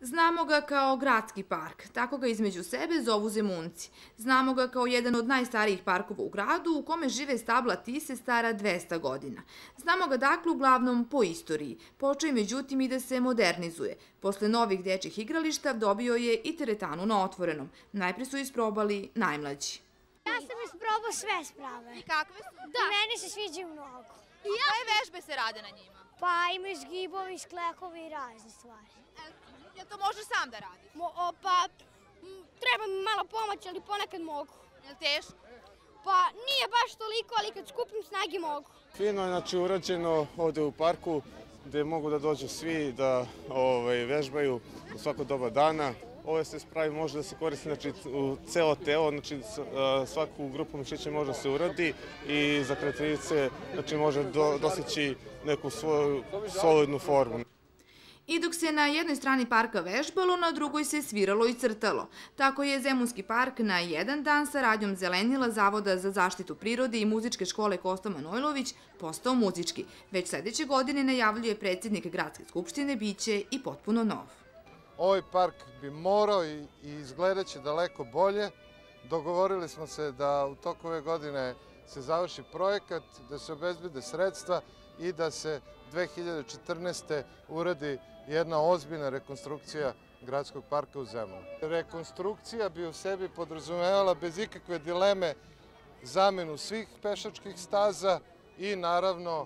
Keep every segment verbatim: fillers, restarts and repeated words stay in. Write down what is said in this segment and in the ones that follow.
Znamo ga kao gradski park, tako ga između sebe zovu Zemunci. Znamo ga kao jedan od najstarijih parkova u gradu u kome žive stabla Tise stara dvesta godina. Znamo ga dakle uglavnom po istoriji. Počeo je međutim i da se modernizuje. Posle novih dečjih igrališta dobio je i teretanu na otvorenom. Najpre su isprobali najmlađi. Ja sam isprobao sve sprave. I kakve su? Da. Meni se sviđaju mnogo. I koje vežbe se rade na njima? Pa imaju zgibovi, sklekovi i razne stvari. Jel to možeš sam da radiš? Mo, o, pa, m, treba mi malo pomoć, ali ponekad mogu. Jel teško? Pa nije baš toliko, ali kad skupim snagi mogu. Fino je znači, urađeno ovde u parku gde mogu da dođu svi da ovaj, vežbaju u svako doba dana. Ove se spravi može da se koristi znači, u celo telo, znači svaku grupu mišića može da se uradi i za kreativice znači, može do, doseći neku svoju solidnu formu. I dok se na jednoj strani parka vežbalo, na drugoj se sviralo i crtalo. Tako je Zemunski park na jedan dan saradnjom Zelenila, Zavoda za zaštitu prirode i muzičke škole Kosta Manojlović postao muzički. Već sledeće godine, najavljuje predsjednik Gradske skupštine, biće i potpuno nov. Ovaj park bi morao i izgledat će daleko bolje. Dogovorili smo se da u toku ove godine se završi projekat, da se obezbede sredstva i da se dve hiljade četrnaeste. uradi jedna ozbiljna rekonstrukcija Gradskog parka u Zemunu. Rekonstrukcija bi u sebi podrazumevala bez ikakve dileme zamenu svih pešačkih staza i naravno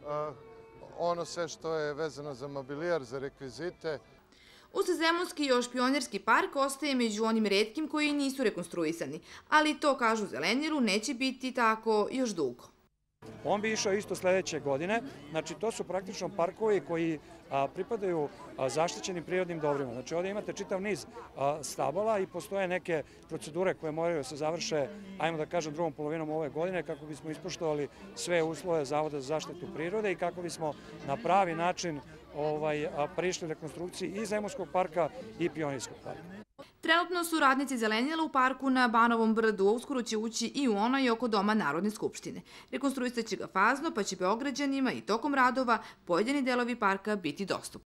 ono sve što je vezano za mobilijar, za rekvizite. Uz Zemunski još Pionirski park ostaje među onim retkim koji nisu rekonstruisani, ali to, kažu Zelenilu, neće biti tako još dugo. On bi išao isto sledeće godine, znači to su praktično parkovi koji a, pripadaju a, zaštićenim prirodnim dobrima. Znači ovdje imate čitav niz a, stabala i postoje neke procedure koje moraju da se završe, ajmo da kažem, drugom polovinom ove godine kako bismo ispoštovali sve uslove Zavoda za zaštitu prirode i kako bismo na pravi način ovaj, a, prišli rekonstrukciji i Zemunskog parka i Pionirskog parka. Trenutno su radnici Zelenila u parku na Banovom brdu, a uskoro će ući i u onaj oko Doma Narodne skupštine. Rekonstruisaće ga fazno, pa će Beograđanima i tokom radova pojedini delovi parka biti dostupni.